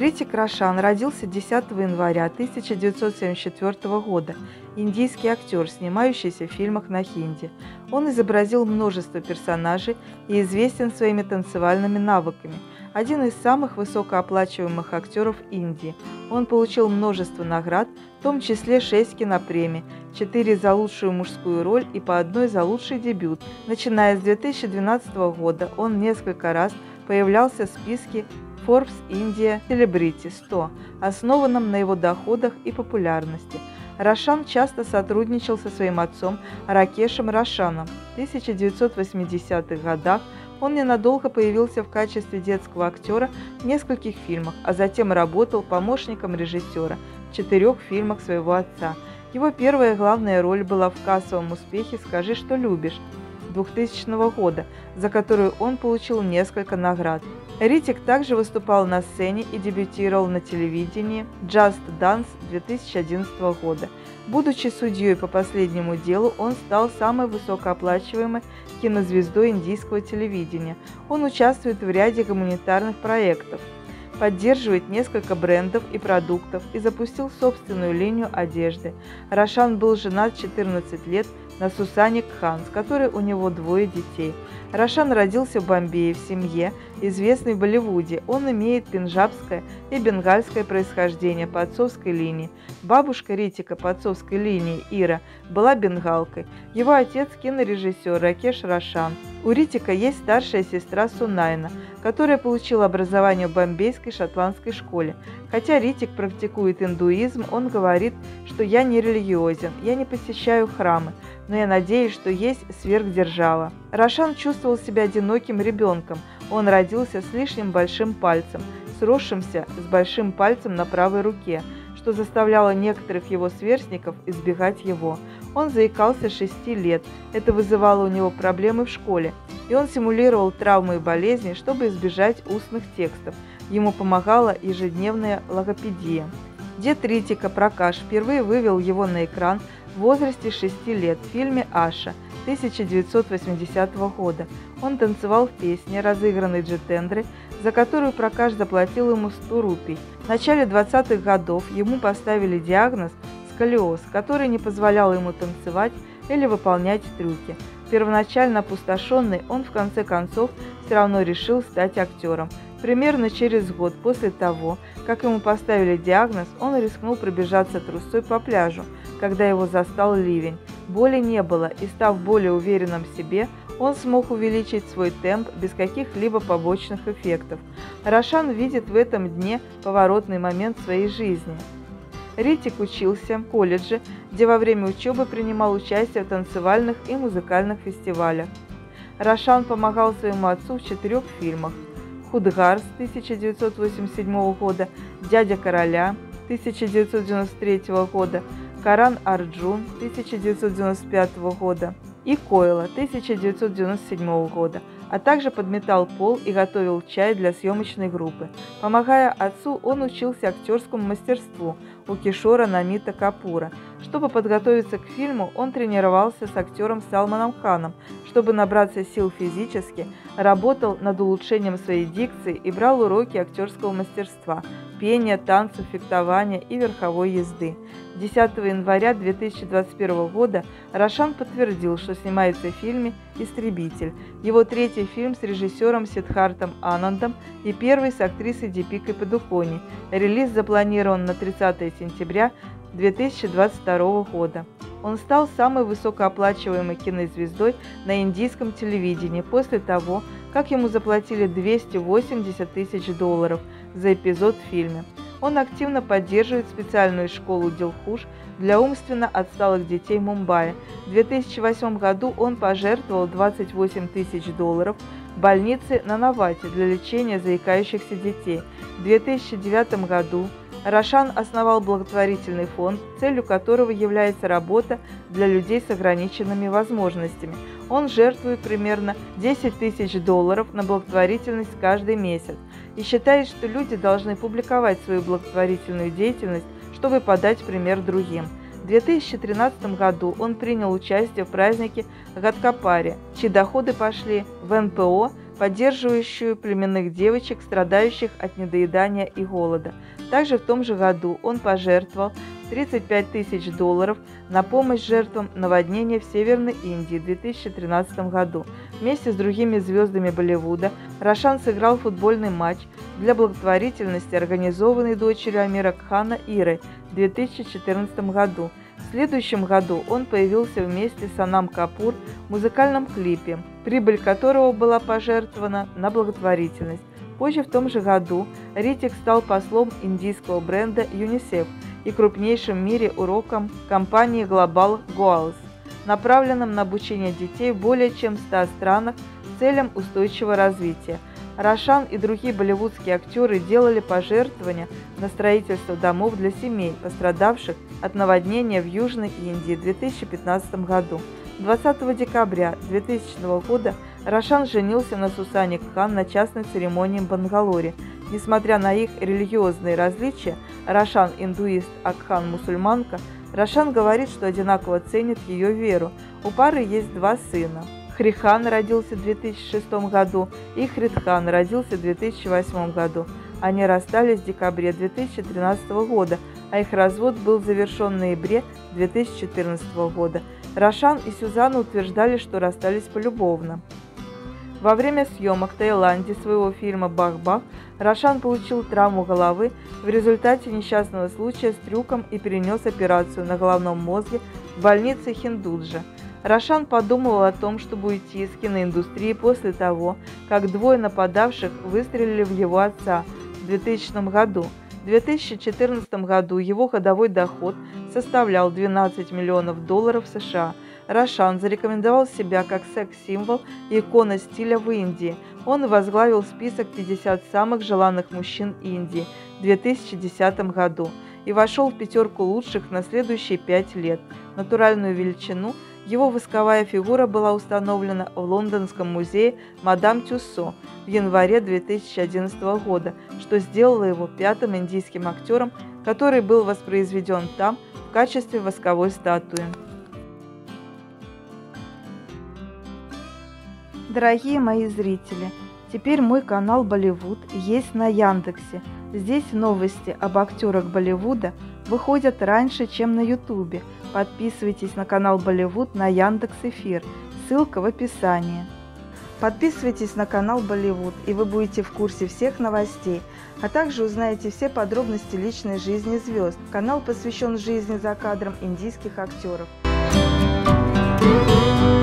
Ритик Рошан родился 10 января 1974 года, индийский актер, снимающийся в фильмах на хинди. Он изобразил множество персонажей и известен своими танцевальными навыками. Один из самых высокооплачиваемых актеров Индии. Он получил множество наград, в том числе 6 кинопремий, 4 за лучшую мужскую роль и по одной за лучший дебют. Начиная с 2012 года он несколько раз появлялся в списке Forbes India Celebrity 100, основанном на его доходах и популярности. Рошан часто сотрудничал со своим отцом Ракешем Рошаном. В 1980-х годах он ненадолго появился в качестве детского актера в нескольких фильмах, а затем работал помощником режиссера в 4 фильмах своего отца. Его первая главная роль была в кассовом успехе «Скажи, что любишь» 2000 года, за которую он получил несколько наград. Ритик также выступал на сцене и дебютировал на телевидении Just Dance 2011 года. Будучи судьей по последнему делу, он стал самой высокооплачиваемой кинозвездой индийского телевидения. Он участвует в ряде гуманитарных проектов, поддерживает несколько брендов и продуктов и запустил собственную линию одежды. Рошан был женат 14 лет на Сусане Кхан, с которой у него 2 детей. Рошан родился в Бомбее в семье, известной в Болливуде. Он имеет пенджабское и бенгальское происхождение по отцовской линии. Бабушка Ритика по отцовской линии, Ира, была бенгалкой. Его отец – кинорежиссер Ракеш Рошан. У Ритика есть старшая сестра Сунайна, которая получила образование в бомбейской шотландской школе. Хотя Ритик практикует индуизм, он говорит, что «я не религиозен, я не посещаю храмы, но я надеюсь, что есть сверхдержава». Рошан чувствовал себя одиноким ребенком. Он родился с лишним большим пальцем, сросшимся с большим пальцем на правой руке, что заставляло некоторых его сверстников избегать его. Он заикался с 6 лет, это вызывало у него проблемы в школе, и он симулировал травмы и болезни, чтобы избежать устных текстов. Ему помогала ежедневная логопедия. Дед Ритика Пракаш впервые вывел его на экран в возрасте 6 лет в фильме «Аша» 1980 года. Он танцевал в песне, разыгранной Джитендрой, за которую Пракаш заплатил ему 100 рупий. В начале 20-х годов ему поставили диагноз сколиоз, который не позволял ему танцевать или выполнять трюки. Первоначально опустошенный, он в конце концов все равно решил стать актером. Примерно через год после того, как ему поставили диагноз, он рискнул пробежаться трусцой по пляжу, когда его застал ливень. Боли не было, и став более уверенным в себе, он смог увеличить свой темп без каких-либо побочных эффектов. Рошан видит в этом дне поворотный момент своей жизни. Ритик учился в колледже, где во время учебы принимал участие в танцевальных и музыкальных фестивалях. Рошан помогал своему отцу в 4 фильмах: «Худгарс» 1987 года, «Дядя короля» 1993 года, «Каран Арджун» 1995 года и «Койла» 1997 года, а также подметал пол и готовил чай для съемочной группы. Помогая отцу, он учился актерскому мастерству у Кишора Намита Капура. Чтобы подготовиться к фильму, он тренировался с актером Салманом Ханом, чтобы набраться сил физически, работал над улучшением своей дикции и брал уроки актерского мастерства, пения, танцев, фехтования и верховой езды. 10 января 2021 года Рошан подтвердил, что снимается в фильме «Истребитель». Его 3-й фильм с режиссером Сиддхартом Анандом и 1-й с актрисой Дипикой Падукони. Релиз запланирован на 30 сентября 2022 года. Он стал самой высокооплачиваемой кинозвездой на индийском телевидении после того, как ему заплатили $280 тысяч за эпизод в фильме. Он активно поддерживает специальную школу Дилхуш для умственно отсталых детей Мумбаи. В 2008 году он пожертвовал $28 тысяч больнице Нанавати для лечения заикающихся детей. В 2009 году Рошан основал благотворительный фонд, целью которого является работа для людей с ограниченными возможностями. Он жертвует примерно $10 тысяч на благотворительность каждый месяц и считает, что люди должны публиковать свою благотворительную деятельность, чтобы подать пример другим. В 2013 году он принял участие в празднике Гадкапари, чьи доходы пошли в НПО, поддерживающую племенных девочек, страдающих от недоедания и голода. Также в том же году он пожертвовал $35 тысяч на помощь жертвам наводнения в Северной Индии в 2013 году. Вместе с другими звездами Болливуда Рошан сыграл футбольный матч для благотворительности, организованный дочерью Амира Кхана Ирой в 2014 году. В следующем году он появился вместе с Сонам Капур в музыкальном клипе, прибыль которого была пожертвована на благотворительность. Позже в том же году Ритик стал послом индийского бренда UNICEF и крупнейшим в мире уроком компании Global Goals, направленным на обучение детей в более чем 100 странах с целям устойчивого развития. Рошан и другие болливудские актеры делали пожертвования на строительство домов для семей, пострадавших от наводнения в Южной Индии в 2015 году. 20 декабря 2000 года Рошан женился на Сусане Кхан на частной церемонии в Бангалоре. Несмотря на их религиозные различия, Рошан индуист, а Кхан мусульманка, Рошан говорит, что одинаково ценит ее веру. У пары есть 2 сына. Хрихан родился в 2006 году и Хритхан родился в 2008 году. Они расстались в декабре 2013 года, а их развод был завершен в ноябре 2014 года. Рошан и Сюзанна утверждали, что расстались полюбовно. Во время съемок в Таиланде своего фильма «Бах-бах» Рошан получил травму головы в результате несчастного случая с трюком и перенес операцию на головном мозге в больнице Хиндуджа. Рошан подумывал о том, чтобы уйти из киноиндустрии после того, как 2 нападавших выстрелили в его отца в 2000 году. В 2014 году его годовой доход составлял $12 миллионов США. Рошан зарекомендовал себя как секс-символ и икона стиля в Индии. Он возглавил список 50 самых желанных мужчин Индии в 2010 году и вошел в 5 лучших на следующие 5 лет. Натуральную величину его восковая фигура была установлена в Лондонском музее Мадам Тюссо в январе 2011 года, что сделало его 5-м индийским актером, который был воспроизведен там в качестве восковой статуи. Дорогие мои зрители, теперь мой канал Болливуд есть на Яндексе. Здесь новости об актерах Болливуда выходят раньше, чем на Ютубе. Подписывайтесь на канал Болливуд на Яндекс.Эфир, ссылка в описании. Подписывайтесь на канал Болливуд, и вы будете в курсе всех новостей, а также узнаете все подробности личной жизни звезд. Канал посвящен жизни за кадром индийских актеров.